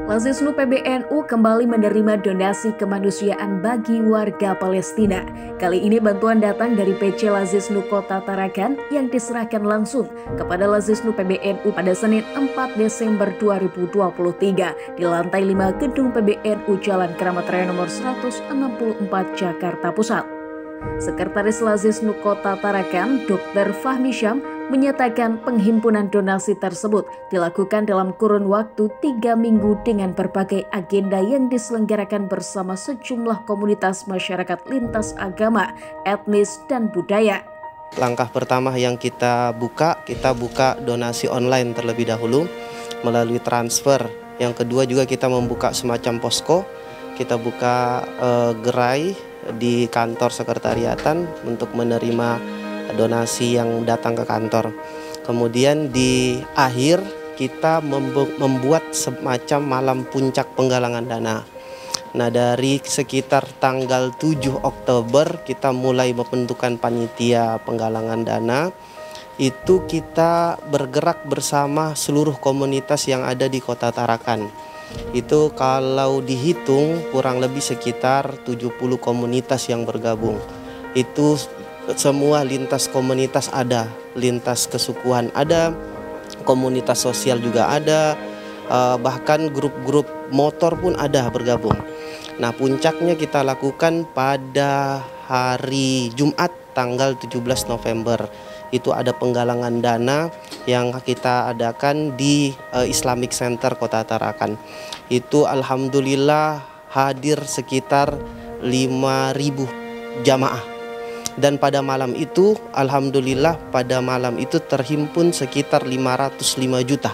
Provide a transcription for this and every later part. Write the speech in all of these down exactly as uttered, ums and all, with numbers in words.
Lazisnu P B N U kembali menerima donasi kemanusiaan bagi warga Palestina. Kali ini bantuan datang dari P C Lazisnu Kota Tarakan yang diserahkan langsung kepada Lazisnu P B N U pada Senin empat Desember dua ribu dua puluh tiga di lantai lima gedung P B N U Jalan Keramat Raya nomor seratus enam puluh empat Jakarta Pusat. Sekretaris Lazisnu Kota Tarakan, Dokter Fahmi Syam, menyatakan penghimpunan donasi tersebut dilakukan dalam kurun waktu tiga minggu dengan berbagai agenda yang diselenggarakan bersama sejumlah komunitas masyarakat lintas agama, etnis, dan budaya. Langkah pertama yang kita buka, kita buka donasi online terlebih dahulu melalui transfer. Yang kedua juga kita membuka semacam posko, kita buka eh, gerai di kantor sekretariatan untuk menerima donasi yang datang ke kantor. Kemudian di akhir kita membuat semacam malam puncak penggalangan dana. Nah, dari sekitar tanggal tujuh Oktober kita mulai membentukkan panitia penggalangan dana. Itu kita bergerak bersama seluruh komunitas yang ada di Kota Tarakan. Itu kalau dihitung kurang lebih sekitar tujuh puluh komunitas yang bergabung. Itu semua lintas komunitas ada, lintas kesukuan ada, komunitas sosial juga ada, bahkan grup-grup motor pun ada bergabung. Nah, puncaknya kita lakukan pada hari Jumat tanggal tujuh belas November. Itu ada penggalangan dana yang kita adakan di Islamic Center Kota Tarakan. Itu alhamdulillah hadir sekitar lima ribu jamaah. Dan pada malam itu, alhamdulillah pada malam itu terhimpun sekitar lima ratus lima juta.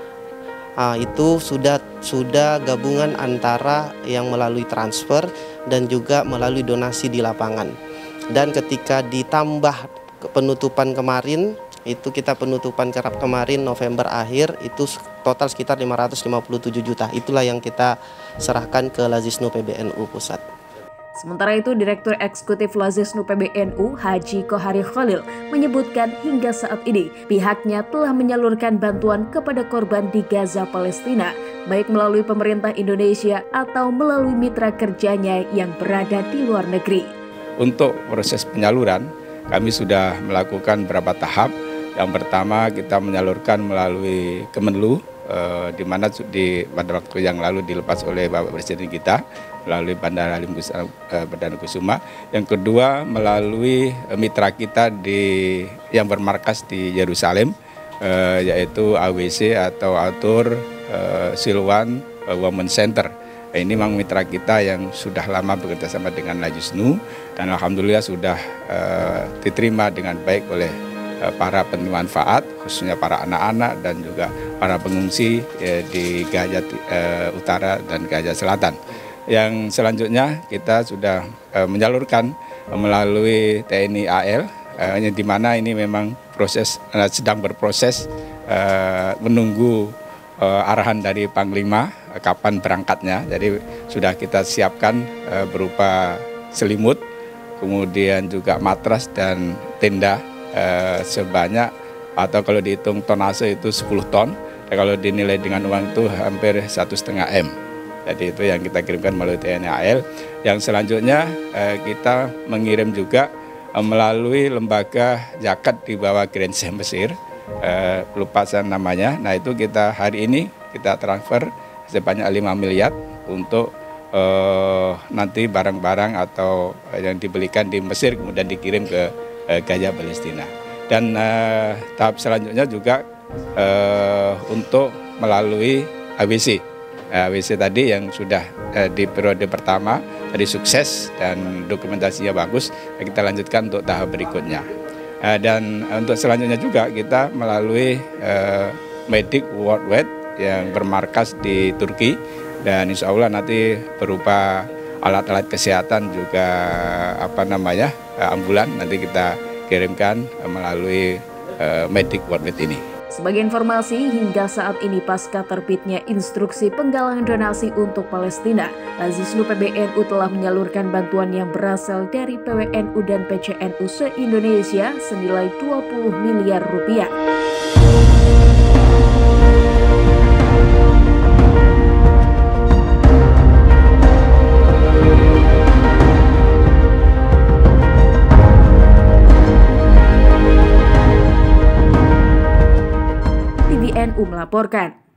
Nah, itu sudah sudah gabungan antara yang melalui transfer dan juga melalui donasi di lapangan. Dan ketika ditambah penutupan kemarin, itu kita penutupan kerap kemarin November akhir, itu total sekitar lima ratus lima puluh tujuh juta. Itulah yang kita serahkan ke Lazisnu P B N U Pusat. Sementara itu, Direktur Eksekutif Lazisnu P B N U Haji Kohari Khalil menyebutkan hingga saat ini pihaknya telah menyalurkan bantuan kepada korban di Gaza, Palestina, baik melalui pemerintah Indonesia atau melalui mitra kerjanya yang berada di luar negeri. Untuk proses penyaluran, kami sudah melakukan beberapa tahap. Yang pertama kita menyalurkan melalui Kemenlu, eh, di mana di pada waktu yang lalu dilepas oleh Bapak Presiden kita melalui Bandara Halim eh, Perdana Kusuma. Yang kedua melalui eh, mitra kita di yang bermarkas di Yerusalem, eh, yaitu A W C atau Atur eh, Silwan eh, Women Center. Ini memang mitra kita yang sudah lama bekerja sama dengan Lazisnu dan alhamdulillah sudah uh, diterima dengan baik oleh uh, para penerima manfaat, khususnya para anak-anak dan juga para pengungsi uh, di Gaza uh, Utara dan Gaza Selatan. Yang selanjutnya kita sudah uh, menyalurkan uh, melalui T N I A L, uh, di mana ini memang proses uh, sedang berproses uh, menunggu uh, arahan dari Panglima kapan berangkatnya. Jadi sudah kita siapkan e, berupa selimut, kemudian juga matras dan tenda e, sebanyak, atau kalau dihitung tonase itu sepuluh ton, dan kalau dinilai dengan uang itu hampir satu setengah M. Jadi itu yang kita kirimkan melalui T N I A L. Yang selanjutnya e, kita mengirim juga e, melalui lembaga zakat di bawah Grand Sheikh Mesir, e, lupa saya namanya. Nah, itu kita hari ini kita transfer sebanyak lima miliar untuk uh, nanti barang-barang atau yang dibelikan di Mesir kemudian dikirim ke uh, Gaza, Palestina. Dan uh, tahap selanjutnya juga uh, untuk melalui A W C. A W C tadi yang sudah uh, di periode pertama tadi sukses dan dokumentasinya bagus, kita lanjutkan untuk tahap berikutnya. Uh, dan untuk selanjutnya juga kita melalui uh, Medic Worldwide yang bermarkas di Turki, dan insya Allah nanti berupa alat-alat kesehatan juga apa namanya ambulan nanti kita kirimkan melalui uh, Medic Worldwide ini. Sebagai informasi, hingga saat ini pasca terbitnya instruksi penggalangan donasi untuk Palestina, Lazisnu P B N U telah menyalurkan bantuan yang berasal dari P W N U dan P C N U se-Indonesia senilai dua puluh miliar rupiah. N U melaporkan.